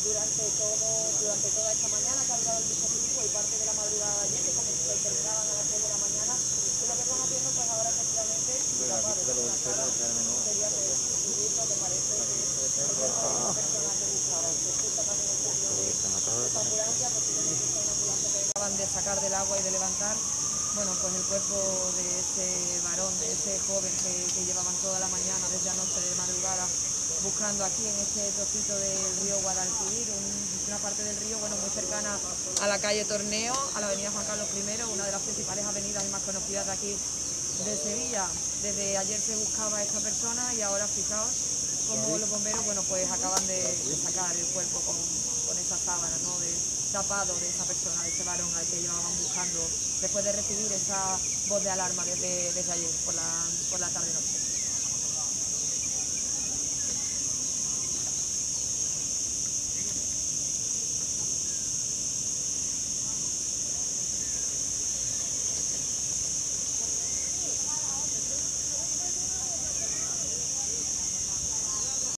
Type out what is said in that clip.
durante toda esta mañana que ha durado el dispositivo y parte de la madrugada de ayer, que terminaban a las 6 de la mañana, y lo que están haciendo pues ahora efectivamente, sería pues subir lo que parece que es el cuerpo de esta persona que buscaba. Se escucha también el sonido de esta ambulancia, posiblemente esta una ambulancia que acaban de sacar del agua y de levantar. Bueno, pues el cuerpo de ese varón, de ese joven que llevaban toda la mañana, desde anoche de madrugada, buscando aquí en este trocito del río Guadalquivir, una parte del río, bueno, muy cercana a la calle Torneo, a la avenida Juan Carlos I, una de las principales avenidas y más conocidas de aquí de Sevilla. Desde ayer se buscaba a esta persona y ahora fijaos como los bomberos, bueno, pues acaban de sacar el cuerpo con esa sábana, ¿no?, tapado de esa persona, de ese varón al que llevaban buscando después de recibir esa voz de alarma desde ayer por la tarde-noche.